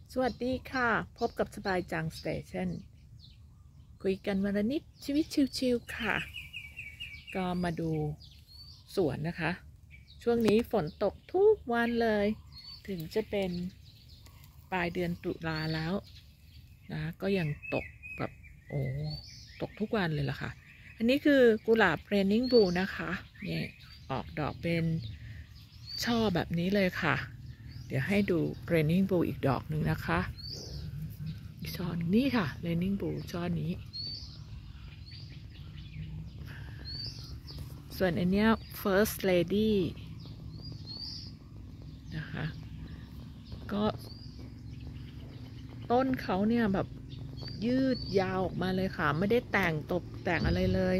สวัสดีค่ะพบกับสบายจังสเตชันคุยกันวันละนิดชีวิตชิวๆค่ะก็มาดูสวนนะคะช่วงนี้ฝนตกทุกวันเลยถึงจะเป็นปลายเดือนตุลาแล้วนะก็ยังตกแบบโอ้ตกทุกวันเลยล่ะค่ะอันนี้คือกุหลาบเรนนิงบลูนะคะนี่ออกดอกเป็นช่อแบบนี้เลยค่ะเดี๋ยวให้ดูเรนนิงบลูอีกดอกหนึ่งนะคะช่อนี้ค่ะเรนนิงบลูช่อนี้ส่วนอันเนี้ย first lady นะคะก็ต้นเขาเนี่ยแบบยืดยาวออกมาเลยค่ะไม่ได้แต่งตกแต่งอะไรเลย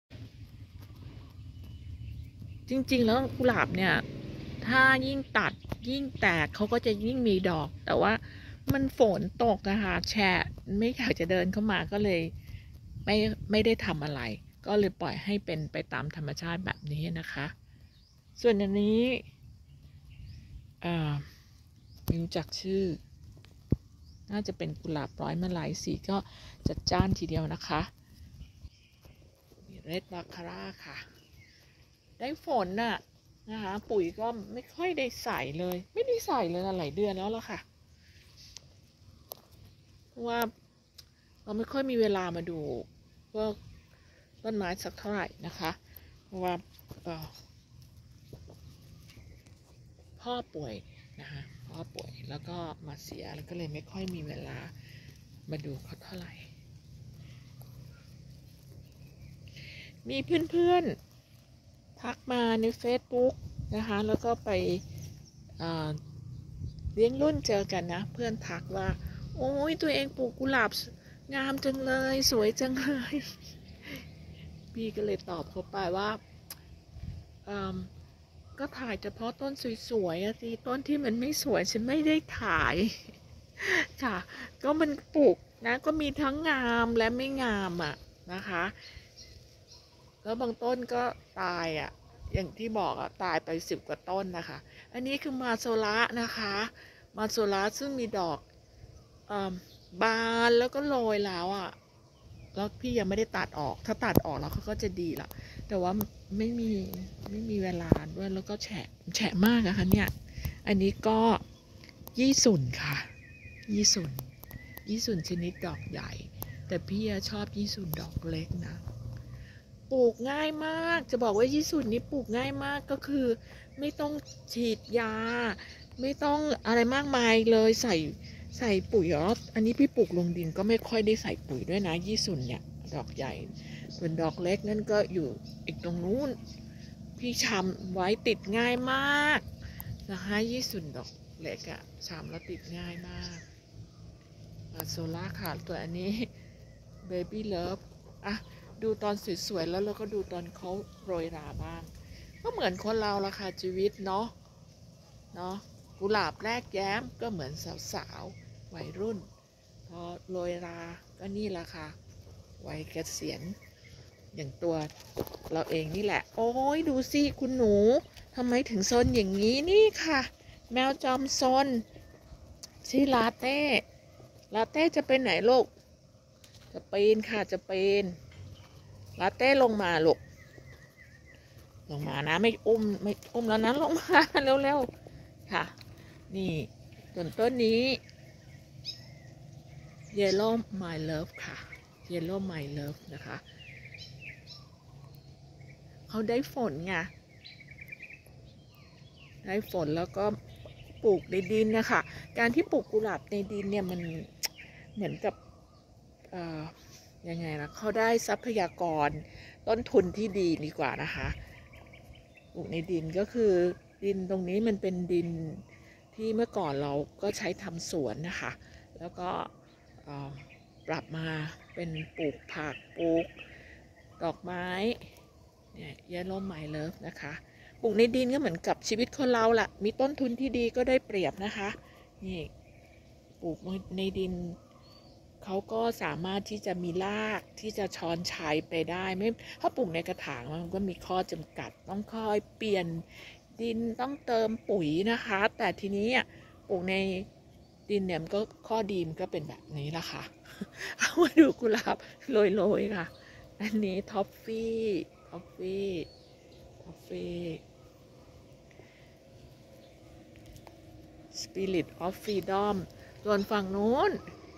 จริงๆแล้วกุหลาบเนี่ยถ้ายิ่งตัดยิ่งแตกเขาก็จะยิ่งมีดอกแต่ว่ามันฝนตกนะคะแฉะไม่อยากจะเดินเข้ามาก็เลยไม่ได้ทำอะไรก็เลยปล่อยให้เป็นไปตามธรรมชาติแบบนี้นะคะส่วนอันนี้ไม่รู้จักชื่อน่าจะเป็นกุหลาบร้อยมาลัยสีก็จัดจ้านทีเดียวนะคะเรดบาคาร่าค่ะได้ฝนน่ะนะคะปุ๋ยก็ไม่ค่อยได้ใส่เลยไม่ได้ใส่เลยหลายเดือนแล้วล่ะค่ะเพราะว่าเราไม่ค่อยมีเวลามาดูพวกต้นไม้สักเท่าไหร่นะคะเพราะว่าพ่อป่วยนะคะพ่อป่วยแล้วก็มาเสียแล้วก็เลยไม่ค่อยมีเวลามาดูเขาเท่าไหร่มีเพื่อนๆทักมาใน Facebook นะคะแล้วก็ไปเลี้ยงรุ่นเจอกันนะเพื่อนทักว่าโอ้ยตัวเองปลูกกุหลาบงามจังเลยสวยจังเลยพี่ก็เลยตอบเขาไปว่าก็ถ่ายเฉพาะต้นสวยๆสิต้นที่มันไม่สวยฉันไม่ได้ถ่ายค่ะก็มันปลูกนะก็มีทั้งงามและไม่งามอ่ะนะคะแล้วบางต้นก็ตายอ่ะอย่างที่บอกอ่ะตายไป10 กว่าต้นนะคะอันนี้คือมาโซล่านะคะมาโซล่าซึ่งมีดอกบานแล้วก็โรยแล้วอ่ะแล้วพี่ยังไม่ได้ตัดออกถ้าตัดออกแล้วเขาก็จะดีละแต่ว่าไม่มีเวลาด้วยแล้วก็แฉะมากอะค่ะเนี่ยอันนี้ก็ยี่สุนค่ะยี่สุนชนิดดอกใหญ่แต่พี่ชอบยี่สุนดอกเล็กนะปลูกง่ายมากจะบอกว่ายี่สุนนี้ปลูกง่ายมากก็คือไม่ต้องฉีดยาไม่ต้องอะไรมากมายเลยใส่ปุ๋ยอันนี้พี่ปลูกลงดินก็ไม่ค่อยได้ใส่ปุ๋ยด้วยนะยี่สุนเนี่ยดอกใหญ่ส่วนดอกเล็กนั่นก็อยู่อีกตรงนู้นพี่ชำไว้ติดง่ายมากนะคะยี่สุนดอกเล็กอะชำแล้วติดง่ายมากโซล่าค่ะตัวอันนี้ Baby Love อ่ะดูตอนสวยๆแล้วเราก็ดูตอนเขาโรยราบ้างก็เหมือนคนเราละค่ะชีวิตเนาะกุหลาบแรกแย้มก็เหมือนสาวๆวัยรุ่นพอโรยราก็นี่ละค่ะวัยเกษียณอย่างตัวเราเองนี่แหละโอ้ยดูสิคุณหนูทำไมถึงซนอย่างนี้นี่ค่ะแมวจอมซนชื่อลาเต้จะไปไหนลูกจะปีนค่ะจะปีนลาเต้ลงมาลูกลงมานะไม่อุ้มแล้วนะลงมาเร็วๆค่ะนี่ต้นนี้ Yellow My Love ค่ะ Yellow My Love นะคะเขาได้ฝนไงได้ฝนแล้วก็ปลูกในดินนะคะการที่ปลูกกุหลาบในดินเนี่ยมันเหมือนกับยังไงนะเขาได้ทรัพยากรต้นทุนที่ดีดีกว่านะคะปลูกในดินก็คือดินตรงนี้มันเป็นดินที่เมื่อก่อนเราก็ใช้ทำสวนนะคะแล้วก็ปรับมาเป็นปลูกผักปลูกดอกไม้เนี่ย Yellow My Love นะคะปลูกในดินก็เหมือนกับชีวิตคนเราแหละมีต้นทุนที่ดีก็ได้เปรียบนะคะนี่ปลูกในดินเขาก็สามารถที่จะมีรากที่จะช้อนชัยไปได้ไม่ถ้าปลูกในกระถางมันก็มีข้อจำกัดต้องคอยเปลี่ยนดินต้องเติมปุ๋ยนะคะแต่ทีนี้ปลูกในดินเนี่ยมันก็ข้อดีมันก็เป็นแบบนี้ละค่ะเอามาดูกุหลาบโรยๆค่ะอันนี้ท็อฟฟี่Spirit of Freedom ส่วนฝั่งนู้น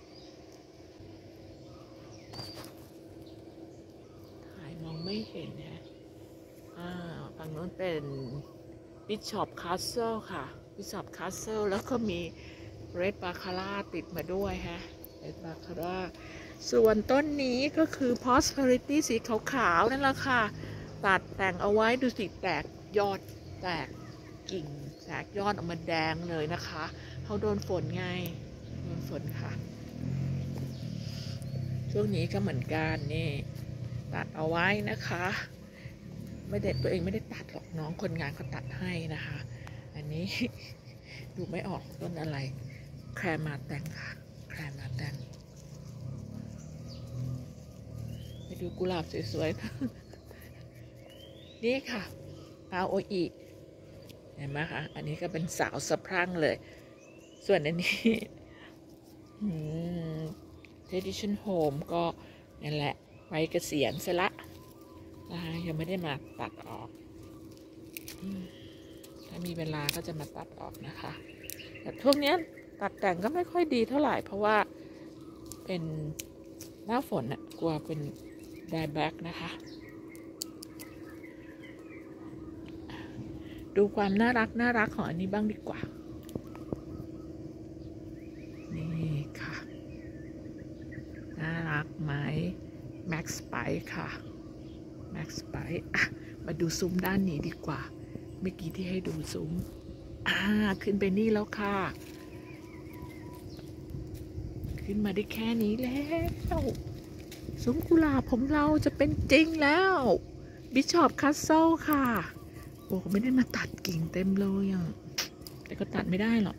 ถ่ายมองไม่เห็นฮะฝั่งนู้นเป็น Bishop Castle ค่ะ Bishop Castle แล้วก็มี Red Baccarat ติดมาด้วยฮะ Red Baccarat ส่วนต้นนี้ก็คือ Prosperity สีขาวๆนั่นแหละค่ะตัดแต่งเอาไว้ดูสิแตกยอดแตกกิ่งแตกยอดออกมาแดงเลยนะคะเขาโดนฝนไงโดนฝนค่ะช่วงนี้ก็เหมือนกันนี่ตัดเอาไว้นะคะไม่ได้ตัวเองไม่ได้ตัดหรอกน้องคนงานเขาตัดให้นะคะอันนี้ดูไม่ออกต้นอะไรแครมาแตงค่ะแครมาแตงไปดูกุหลาบสวยๆนี่ค่ะอาโออิเห็นไหมคะอันนี้ก็เป็นสาวสะพรั่งเลยส่วนอันนี้tradition home ก็นั่นแหละไว้เกษียณเสร็จละนะคะยังไม่ได้มาตัดออกถ้ามีเวลาก็จะมาตัดออกนะคะแต่ช่วงนี้ตัดแต่งก็ไม่ค่อยดีเท่าไหร่เพราะว่าเป็นหน้าฝนน่ะกลัวเป็นไดแบ็กนะคะดูความน่ารักของอันนี้บ้างดีกว่านี่ค่ะน่ารักไหม Max Spice ค่ะ Max Spice มาดูซุ้มด้านนี้ดีกว่าเมื่อกี้ที่ให้ดูซุ้มขึ้นไปนี่แล้วค่ะขึ้นมาได้แค่นี้แล้วซุ้มกุหลาบของเราจะเป็นจริงแล้วBishop Castle ค่ะโอ้ไม่ได้มาตัดกิ่งเต็มเลยอ่ะแต่ก็ตัดไม่ได้หรอก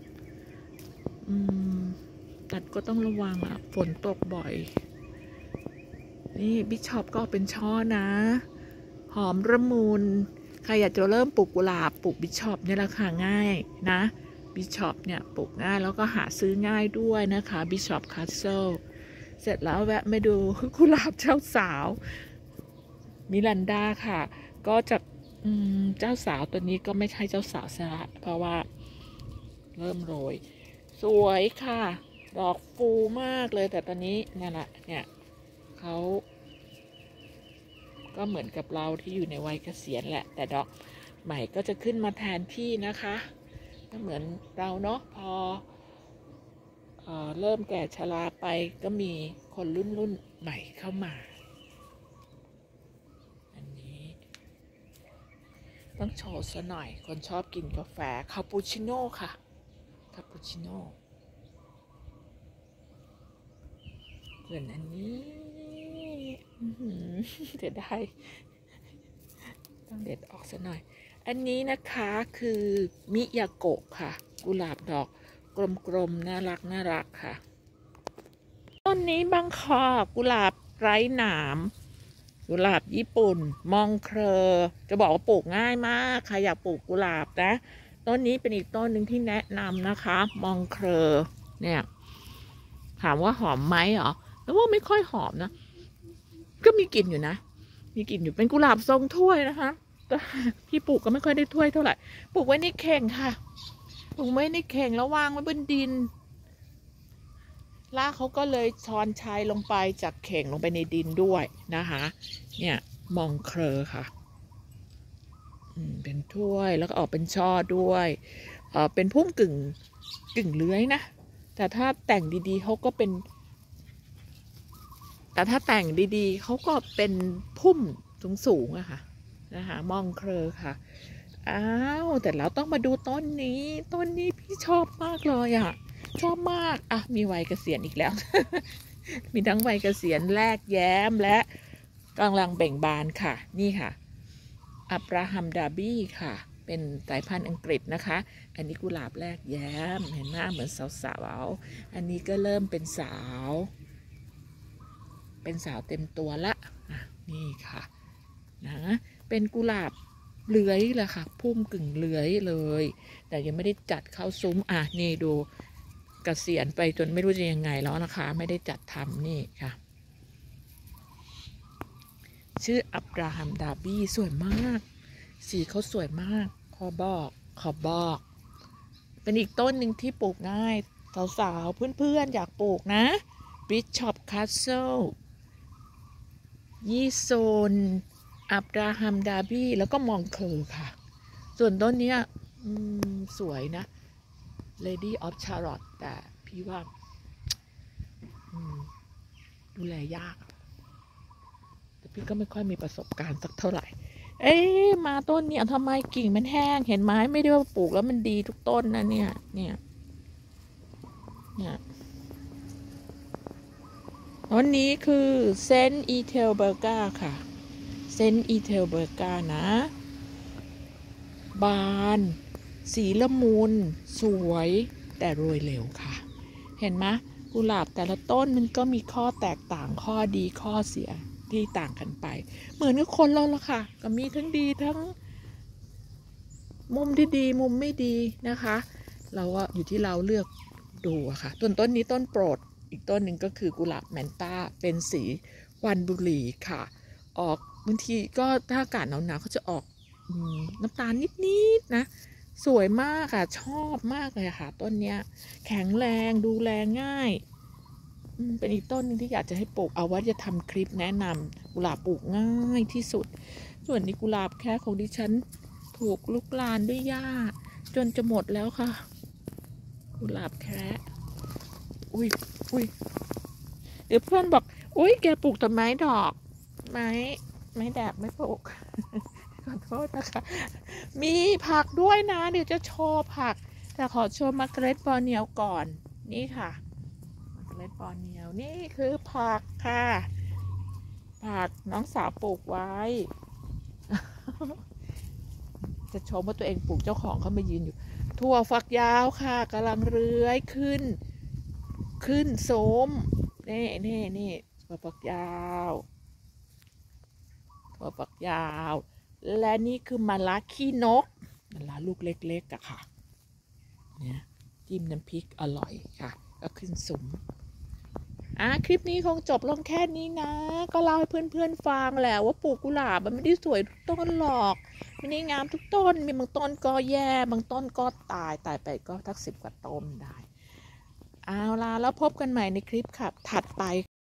ตัดก็ต้องระวังอ่ะฝนตกบ่อยนี่บิชอปก็เป็นช่อนะหอมระมุนใครอยากจะเริ่มปลูกกุหลาบปลูกบิชอปเนี่ยราคาง่ายนะบิชอปเนี่ยปลูกง่ายแล้วก็หาซื้อง่ายด้วยนะคะบิชอปคาสเซิลเสร็จแล้วแวะมาดูกุหลาบเจ้าสาวมิลันดาค่ะก็จะเจ้าสาวตัวนี้ก็ไม่ใช่เจ้าสาวซะเพราะว่าเริ่มโรยสวยค่ะดอกฟูมากเลยแต่ตอนนี้เนี่ยแหละเนี่ยเขาก็เหมือนกับเราที่อยู่ในวัยเกษียณแหละแต่ดอกใหม่ก็จะขึ้นมาแทนที่นะคะก็เหมือนเราเนาะพอเริ่มแก่ชราไปก็มีคนรุ่นใหม่เข้ามาอันนี้ต้องโชว์ซะหน่อยคนชอบกินกาแฟคาปูชิโน่ค่ะคาปูชิโน่ส่วนอันนี้เดี๋ยวได้ต้องเด็ดออกซะหน่อยอันนี้นะคะคือมิยาโกะค่ะกุหลาบดอกกลมๆน่ารักค่ะต้นนี้บางคอกุหลาบไร้หนามกุหลาบญี่ปุ่นมองเคอจะบอกว่าปลูกง่ายมากใครอยากปลูกกุหลาบนะต้นนี้เป็นอีกต้นหนึ่งที่แนะนำนะคะมองเคอเนี่ยถามว่าหอมไหมเหรอแล้วว่าไม่ค่อยหอมนะก็มีกลิ่นอยู่นะมีกลิ่นอยู่เป็นกุหลาบทรงถ้วยนะคะที่ปลูกก็ไม่ค่อยได้ถ้วยเท่าไหร่ปลูกไว้ในเข่งค่ะปลูกไว้ในเข่งแล้ววางไว้บนดินรากเขาก็เลยช้อนชัยลงไปจากเข่งลงไปในดินด้วยนะคะเนี่ยมองเคอค่ะเป็นถ้วยแล้วก็ออกเป็นช่อด้วยเป็นพุ่มกึ่งเลื้อยนะแต่ถ้าแต่งดีๆเขาก็เป็นแต่ถ้าแต่งดีๆเขาก็เป็นพุ่มสูงอะค่ะนะคะมองเคอค่ะแต่เราต้องมาดูต้นนี้พี่ชอบมากเลยอะชอบมากมีวัยเกษียณอีกแล้ว มีทั้งวัยเกษียณแรกแย้มและกำลังเบ่งบานค่ะนี่ค่ะอับราฮัมดาบี้ค่ะเป็นสายพันธุ์อังกฤษนะคะอันนี้กุหลาบแรกแย้มเห็นหน้าเหมือนสาวๆอันนี้ก็เริ่มเป็นสาวเต็มตัวละนี่ค่ะนะเป็นกุหลาบเลื้อยแหละค่ะพุ่มกึ่งเลื้อยเลยแต่ยังไม่ได้จัดเข้าซุ้มนี่ดูเกษียณไปจนไม่รู้จะยังไงแล้วนะคะไม่ได้จัดทำนี่ค่ะชื่ออับราฮัมดาร์บี้สวยมากสีเขาสวยมากขอบอกเป็นอีกต้นหนึ่งที่ปลูกง่ายสาวๆเพื่อนๆอยากปลูกนะบิชอปคาสเซิลยี่โซนอับราฮัมดาร์บี้แล้วก็มองเคอร์ค่ะส่วนต้นนี้สวยนะ Lady of Charlotte แต่พี่ว่าดูแลยากแต่พี่ก็ไม่ค่อยมีประสบการณ์สักเท่าไหร่มาต้นเนี่ยทำไมกิ่งมันแห้งเห็นไหมไม่ได้ว่าปลูกแล้วมันดีทุกต้นนะเนี่ยต้นนี้คือเซนต์อีเทลเบอร์กาค่ะเซนต์อีเทลเบอร์กานะบานสีละมุนสวยแต่โรยเร็วค่ะเห็นไหมกุหลาบแต่ละต้นมันก็มีข้อแตกต่างข้อดีข้อเสียที่ต่างกันไปเหมือนกับคนเราละค่ะก็มีทั้งดีทั้งมุมที่ดีมุมไม่ดีนะคะเราก็อยู่ที่เราเลือกดูอะค่ะต้นนี้ต้นโปรดอีกต้นหนึ่งก็คือกุหลาบแมนต้าเป็นสีควันบุหรี่ค่ะออกบางทีก็ถ้าอากาศหนาวๆเขาจะออกน้ำตาลนิดๆนะสวยมากค่ะชอบมากเลยค่ะต้นเนี้ยแข็งแรงดูแลง่ายเป็นอีกต้นนึงที่อยากจะให้ปลูกเอาไว้จะทำคลิปแนะนำกุหลาบปลูกง่ายที่สุดส่วนนี้กุหลาบแค่ของดิฉันถูกลุกลานด้วยหญ้าจนจะหมดแล้วค่ะกุหลาบแค่อุ้ยเดี๋ยวเพื่อนบอกอุ้ยแกปลูกต้นไม้ดอกไม้แดดไม่ปลูกขอโทษนะคะมีผักด้วยนะเดี๋ยวจะโชว์ผักแต่ขอโชว์มาร์กาเร็ตบอร์เนียวก่อนนี่ค่ะมาร์กาเร็ตบอร์เนียวนี่คือผักค่ะผักน้องสาวปลูกไว้จะชมว่าตัวเองปลูกเจ้าของเขามายืนอยู่ถั่วฝักยาวค่ะกำลังเลื้อยขึ้นโสมนี่ถั่วฝักยาวและนี่คือมะระขี้นกมะระลูกเล็กๆอะค่ะเนี่ยจิ้มน้ำพริกอร่อยค่ะก็ขึ้นสุมคลิปนี้คงจบลงแค่นี้นะก็เล่าให้เพื่อนๆฟังแหละว่าปลูกกุหลาบมันไม่ได้สวยทุกต้นหรอกไม่ได้งามทุกต้นมีบางต้นก็แย่บางต้นก็ตายไปก็ทัก10 กว่าต้นได้เอาล่ะแล้วพบกันใหม่ในคลิปค่ะถัดไป